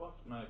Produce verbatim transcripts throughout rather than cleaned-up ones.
Basz meg!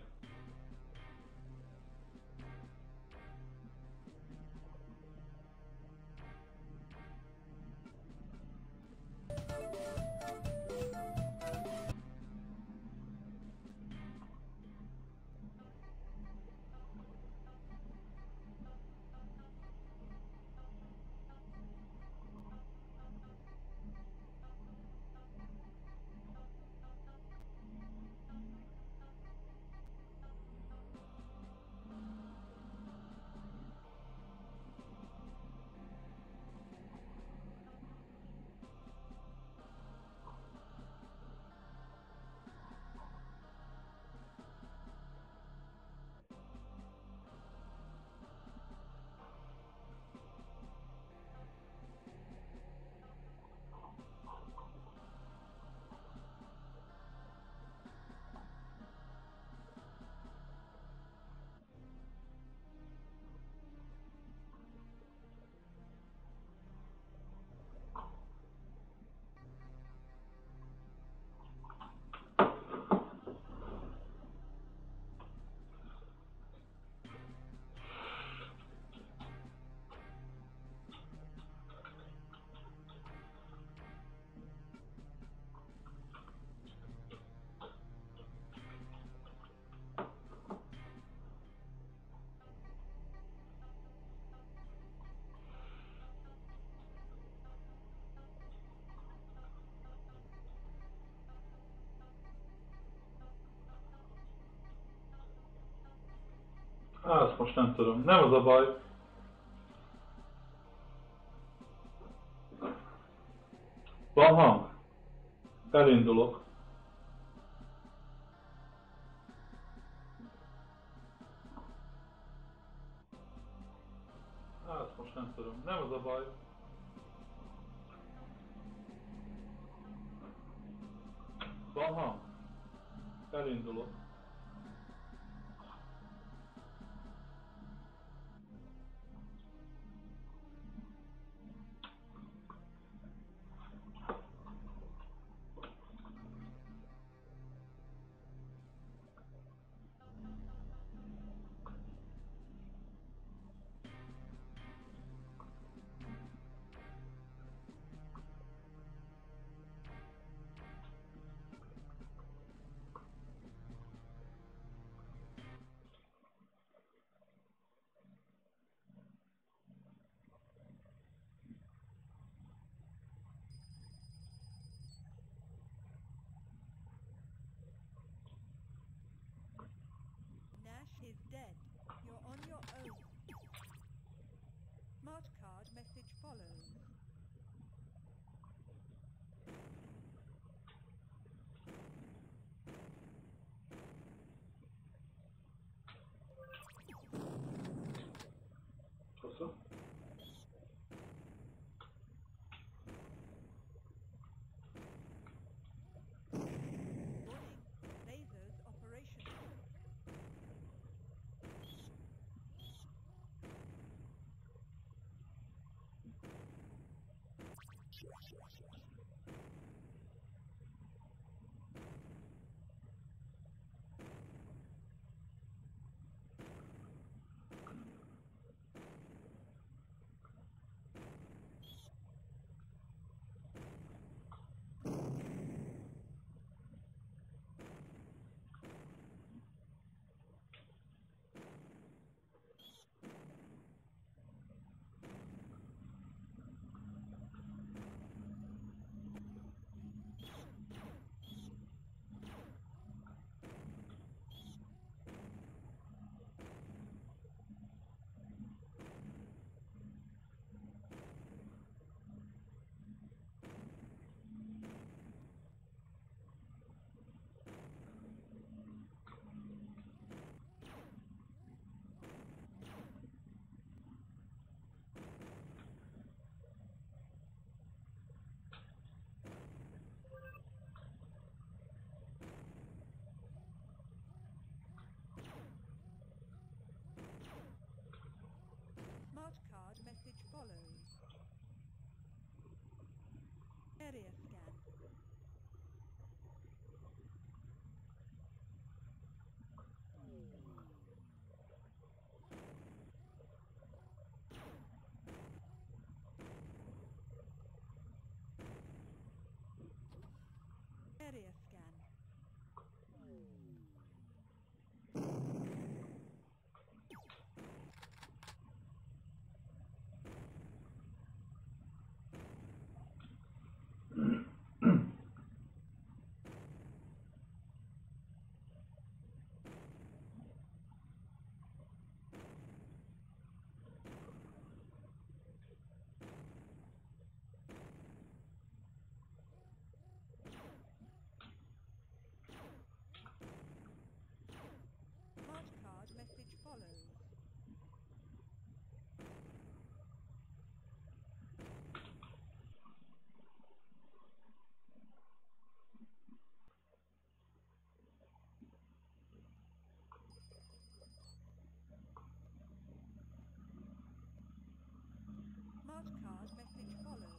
Á, ezt most nem tudom. Nem az a baj. Van hang? Elindulok. Á, ezt most nem tudom. Nem az a baj. Van hang? Elindulok. Nash is dead. You're on your own. Smart card message follows. Köszönöm. Warning. Lasers operational. Area scan. Smart card message follows. Smart card message follows.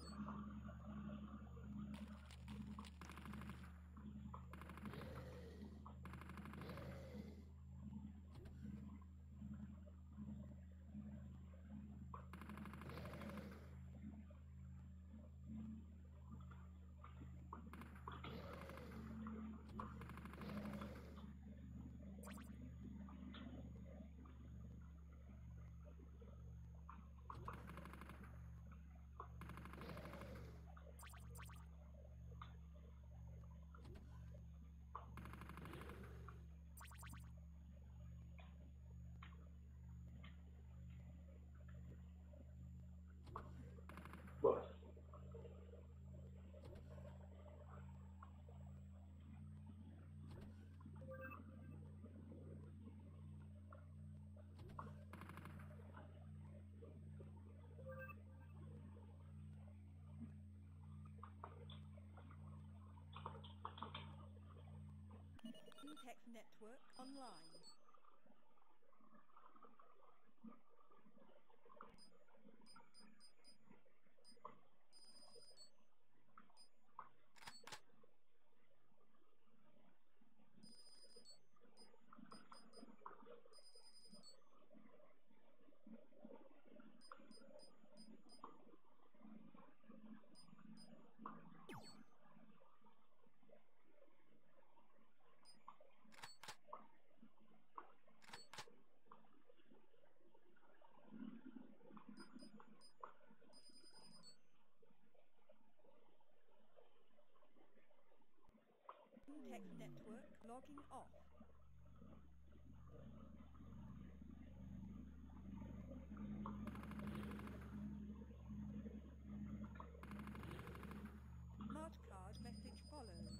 Bus. Intex network online. Intex network logging off. Smart card message follows.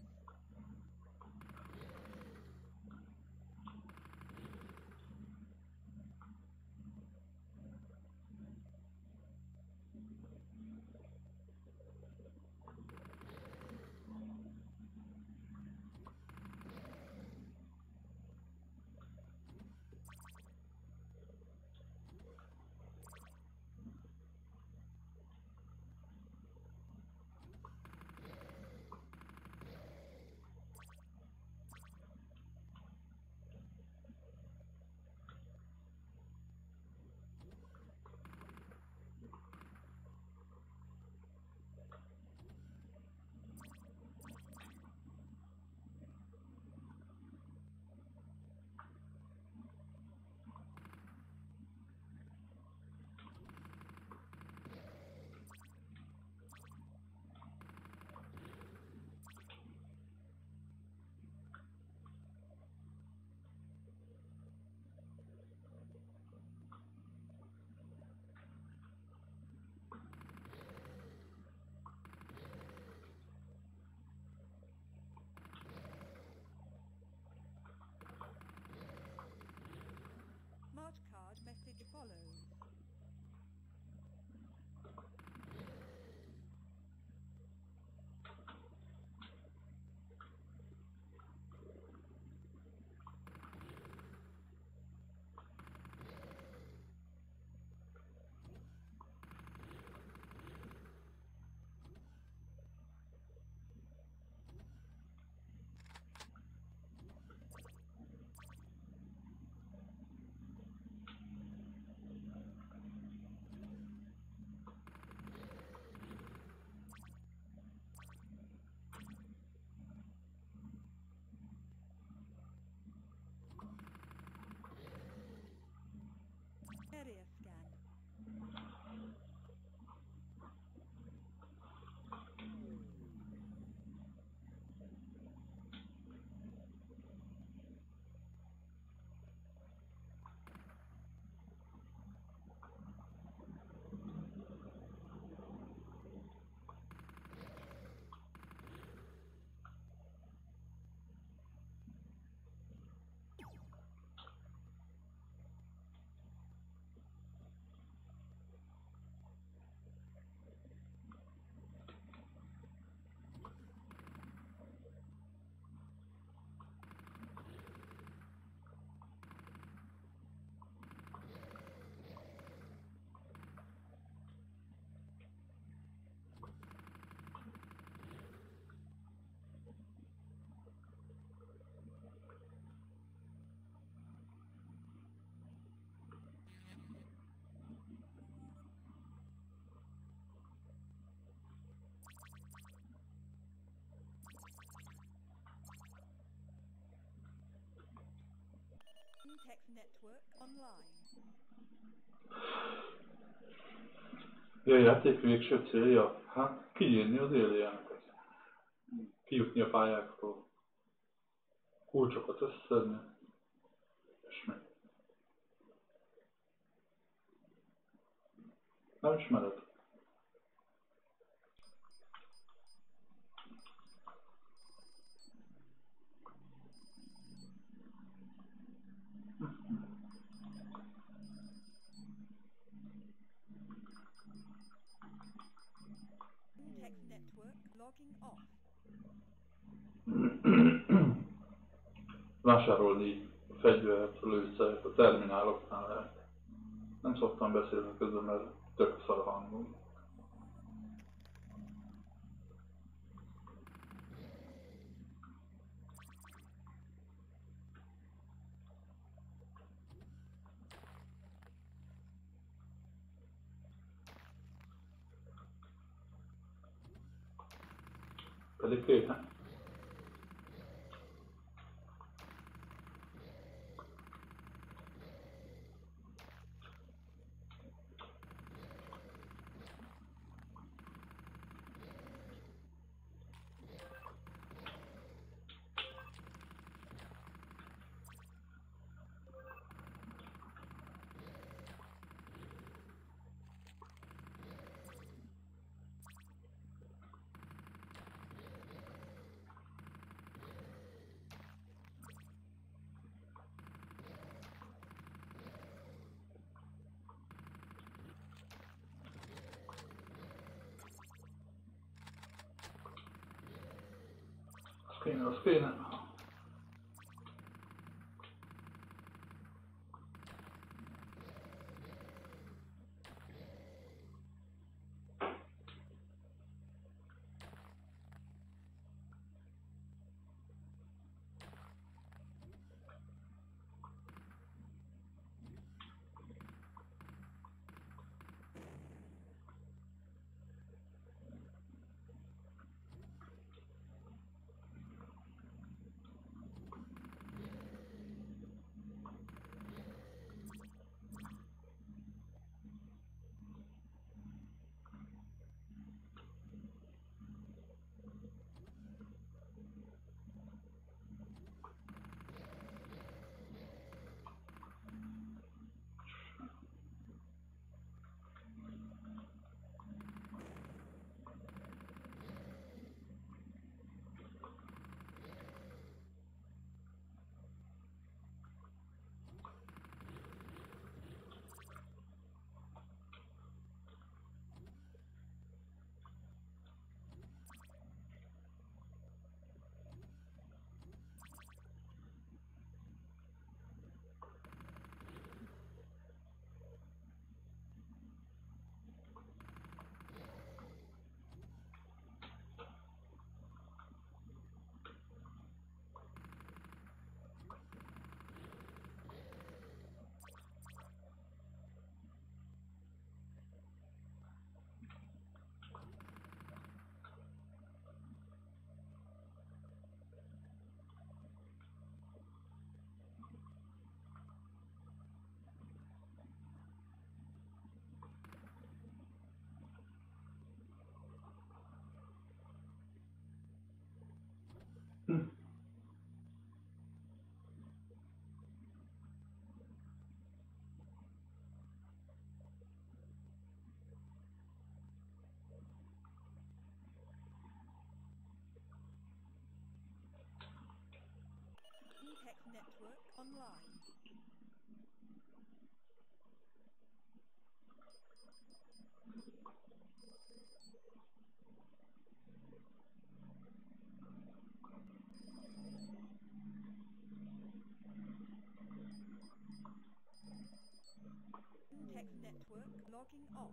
Intex network online. Ja, játék végső célja? Hát kiírni az élőjeleket. Kijutni a pályáktól. Kulcsokat összeszedni. És mi? Nem ismered? Intex network logging off. Vásárolni fegyvert, lőszert a termináloknál lehet. Nem szoktam beszélni közben, mert tök szar hangom. Pedig kéne. Az kéne, az kéne. Hm. Intex network online. Intex network logging off.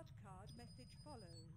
Smart card message follows.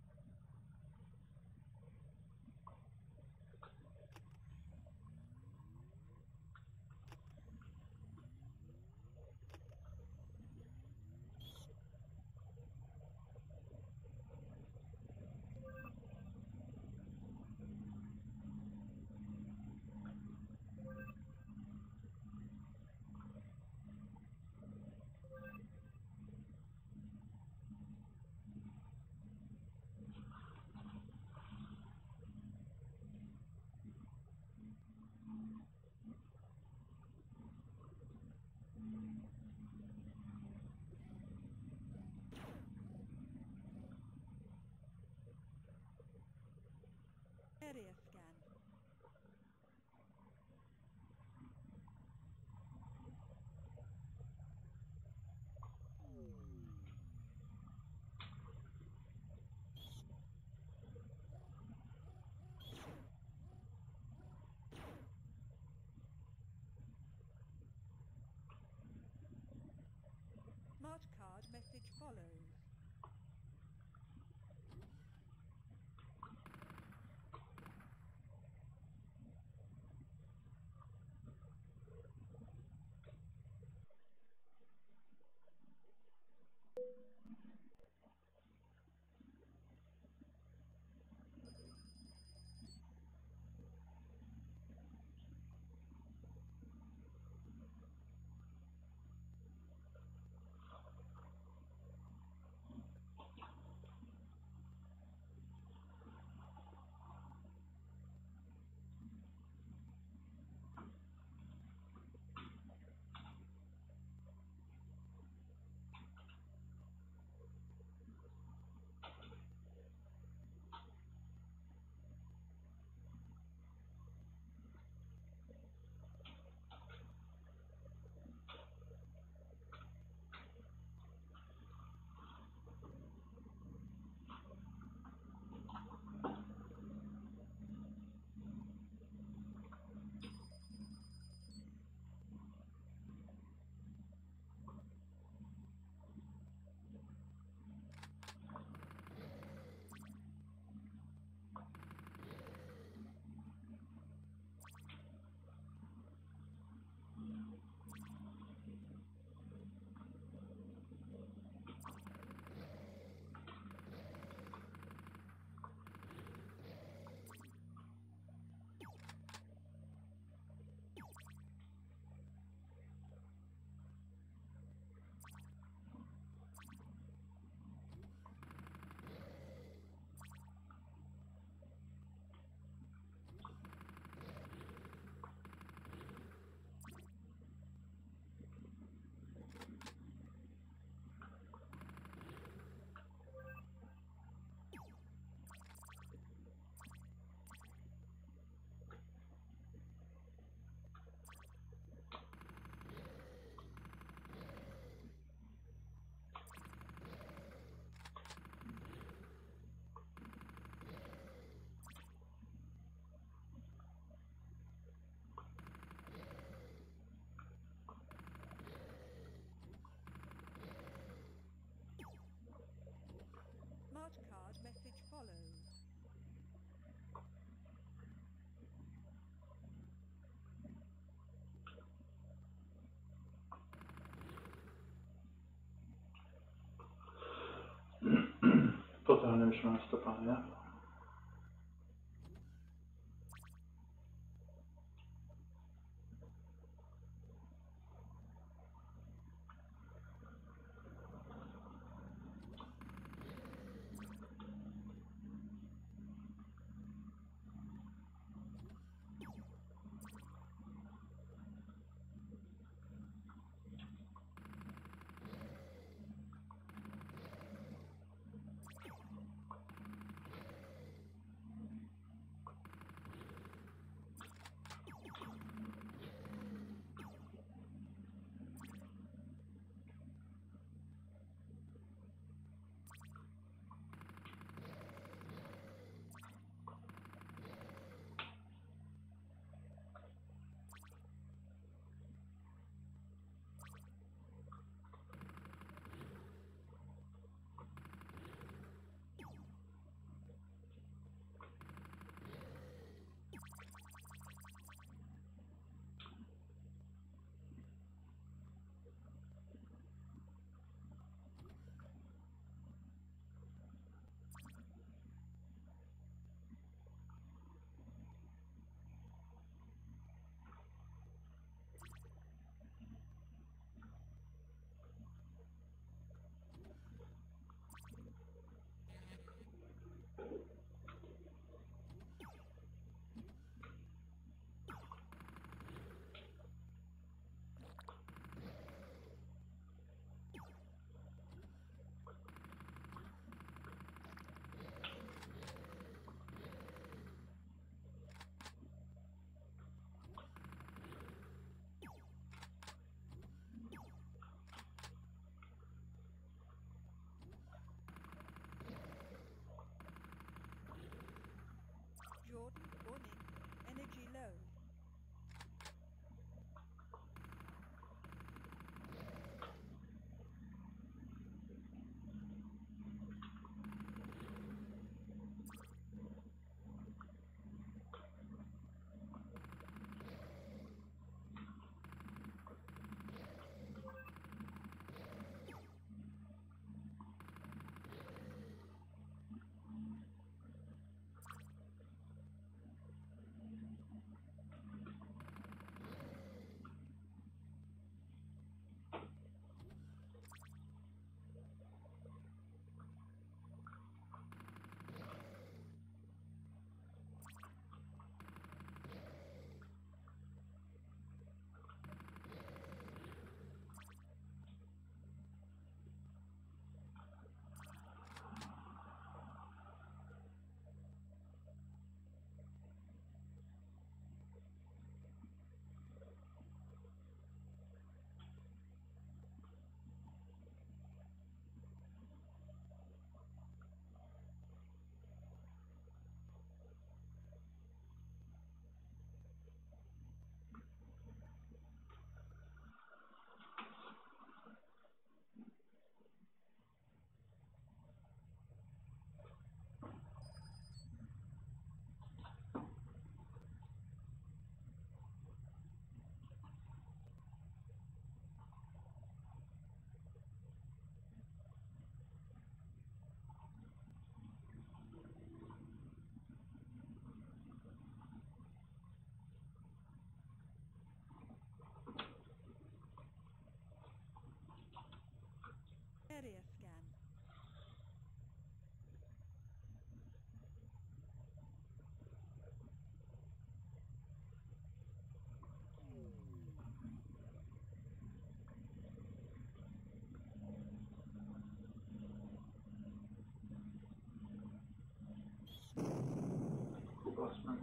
Area scan. Smart card message follows. Smart card message follows. Totalnie już mam stopanie. basz meg.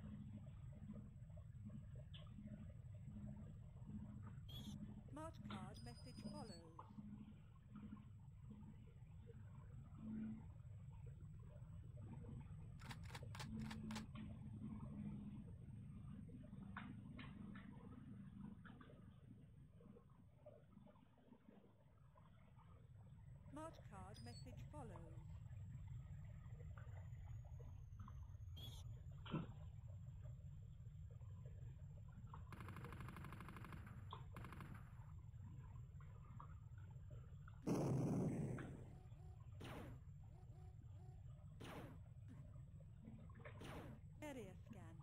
Smart card message follows. Smart card message follows. Area scan.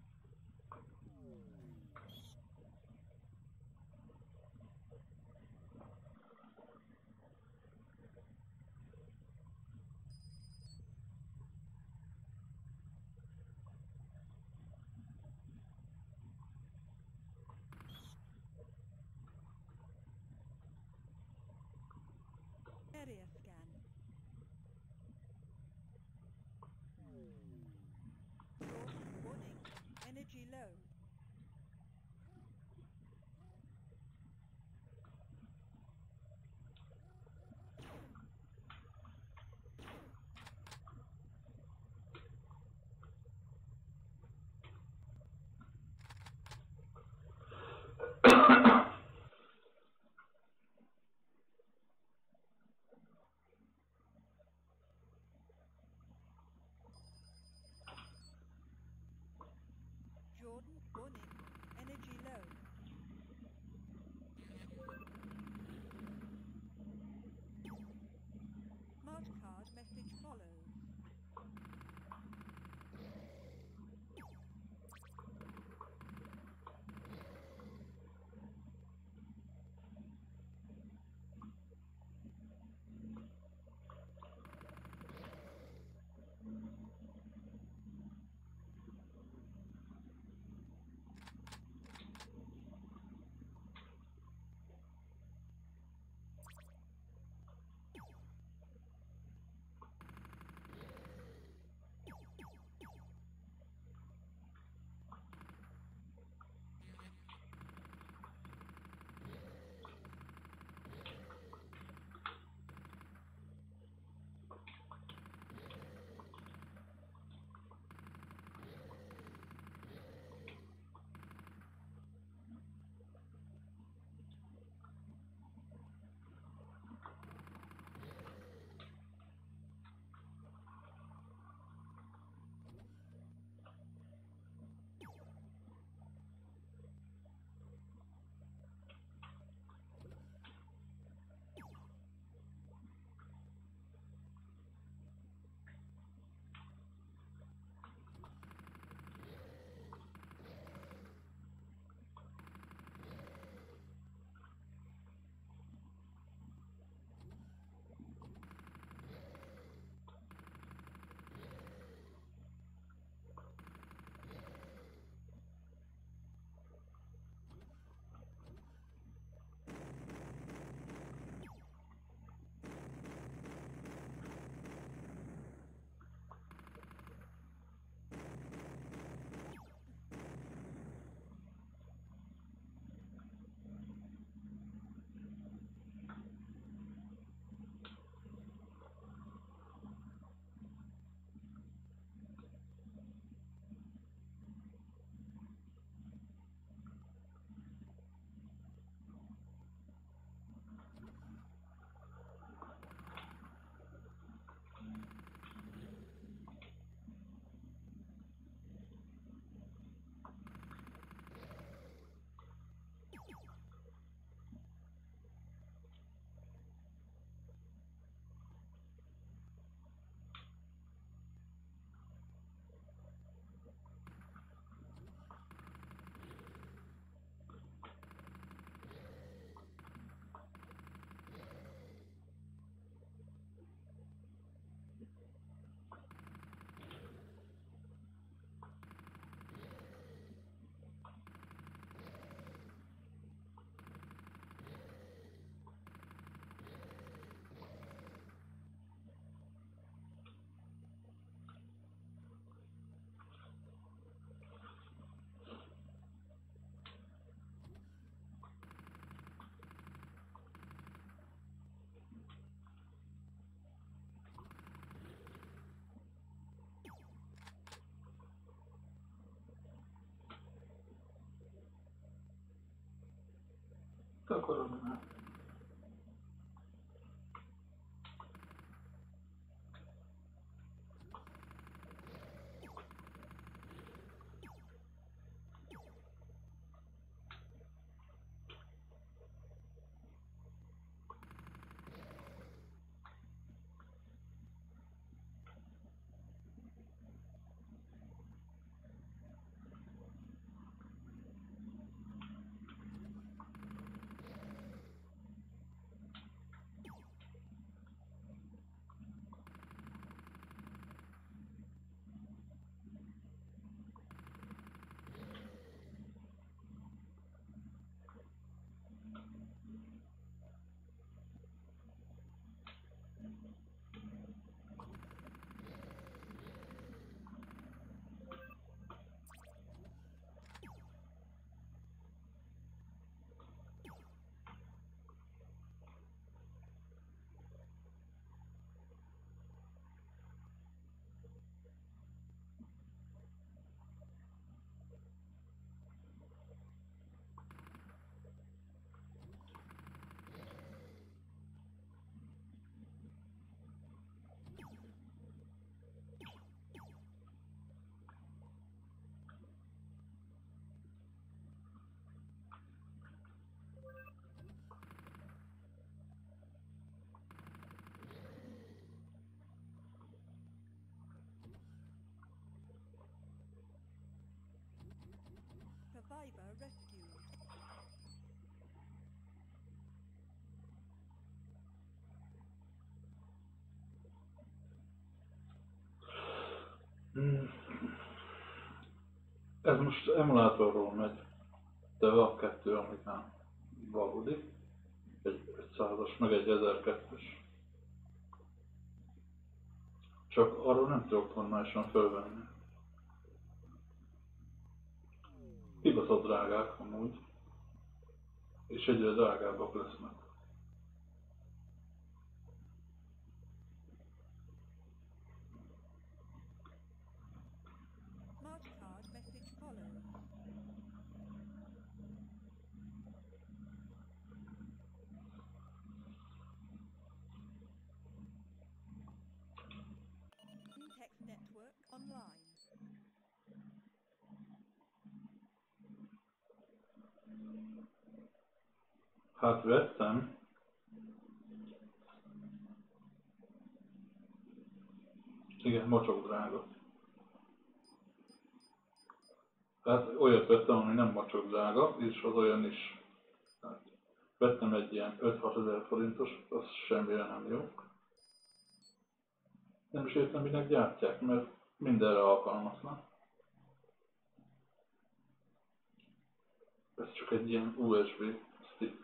Area scan. Jordan, warning. Energy low. Jordan, Takarodni már. Survivor rescued. Hmm. Ez most emulátorról megy, de van kettő, amit nem valódi. Egy ötszázas, meg egy ezerkettes. Csak arról nem tudok normálisan fölvenni. Kibaszott drágák amúgy. És egyre drágábbak lesznek. March card message follows. Intex network online. Hát vettem. Igen, mocsok drága. Hát olyat vettem, ami nem mocsok drága, és az olyan is. Hát, vettem egy ilyen öt-hat ezer forintos, az semmire nem jó. Nem is értem, minek gyártják, mert mindenre alkalmatlan. Ez csak egy ilyen u es bé stick.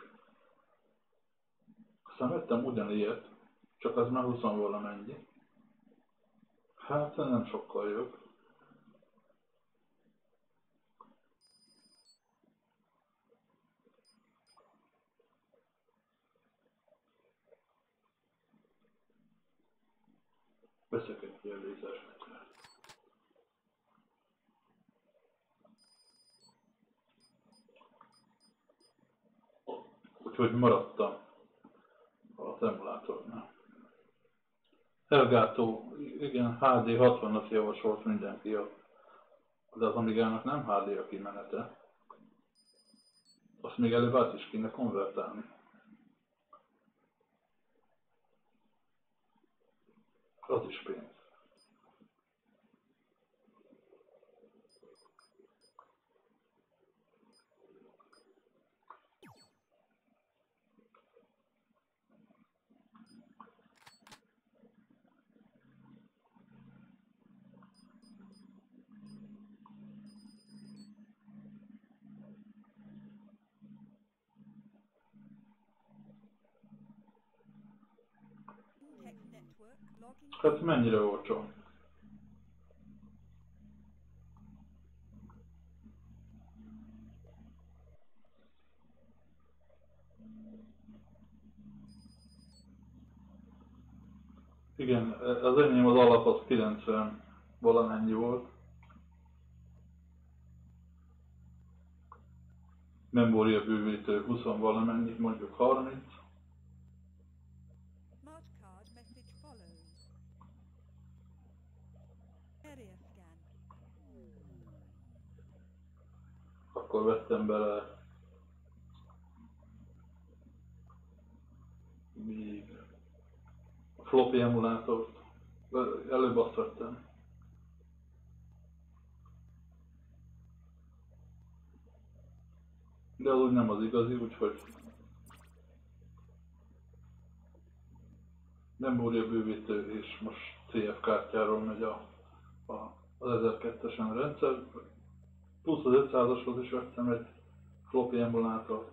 Aztán vettem ugyanilyet, csak az már húsz valamennyi. Hát nem sokkal jobb. Veszek egy ilyen lézerfegyvert. Úgyhogy maradtam a emulátornál. Elgato, igen, há dé hatvanat javasolt mindenki, de az Amigának nem há dé a kimenete. Azt még előbb át is kéne konvertálni. Az is pénz. Intex network logging. Hát mennyire olcsó? Igen, az enyém az alap az kilencven valamennyi volt. memória bővítő húsz valamennyi, mondjuk harminc. Smart card message follows. Area scan. Akkor vettem bele még a floppy emulátort. Előbb azt vettem. De az úgy nem az igazi, úgyhogy memória bővítő, és most cé ef kártyáról megy a, a, az ezerkettes-en rendszer. Plusz az ötszázashoz is vettem egy floppy emulátort.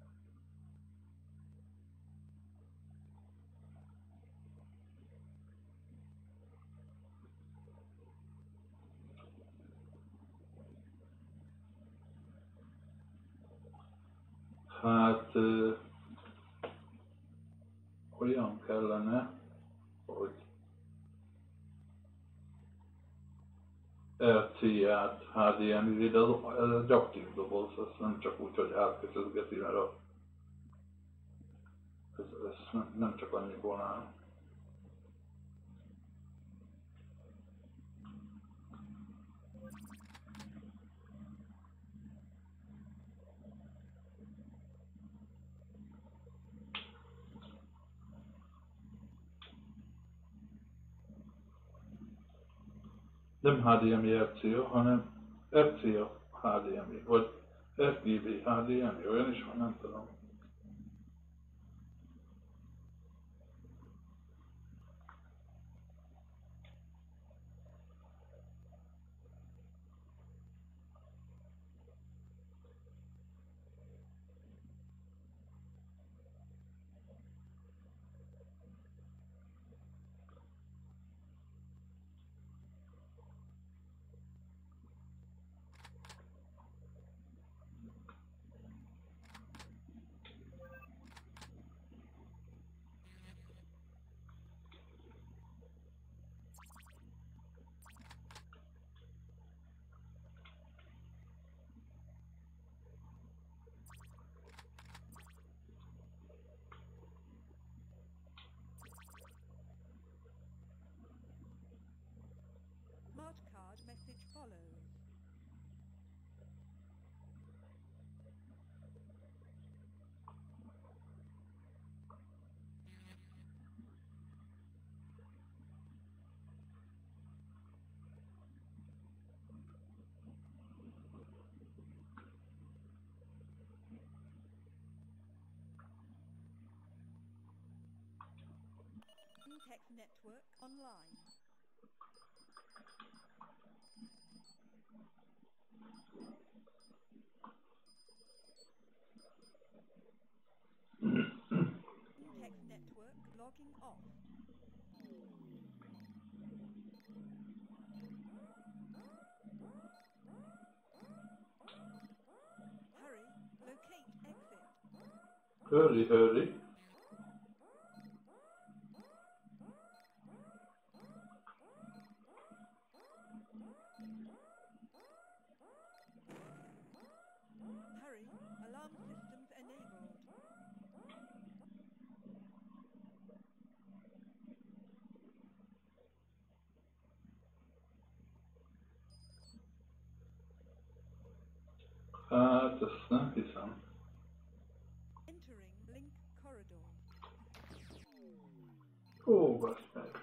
Hát ö, olyan kellene, hogy er cé át há dé em i, de az, ez egy aktív doboz, ez nem csak úgy, hogy átkötözgeti, mert a, ez, ez nem, nem csak annyiból áll. Nem há dé em i er cé á, hanem er cé á há dé em i, vagy er gé bé há dé em i, olyan is van, nem tudom. Smart card message follows. Intex network online. Intex network logging off. Hurry, locate exit. Hurry, hurry. Hurry, alarm systems enabled. Hát ezt nem hiszem. Entering link corridor. Ó, basd meg.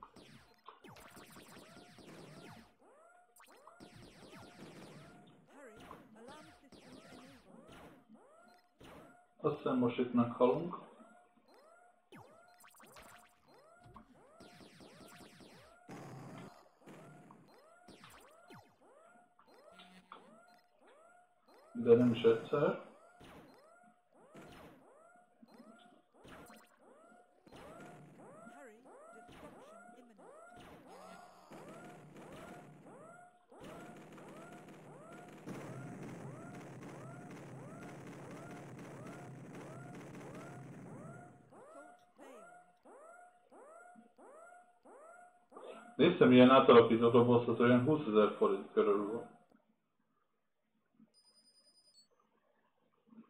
Hurry, alarm systems enabled. Azt hiszem most itt meghalunk. De nem is egyszer. Hurry, destruction imminent. Assault failed. Néztem, ilyen átalakított doboz, az olyan húszezer forint körül van.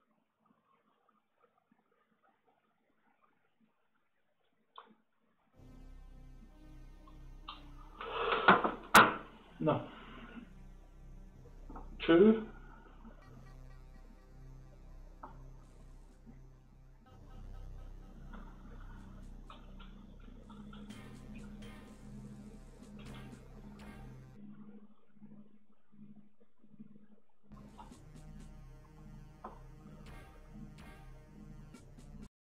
Na. Cső.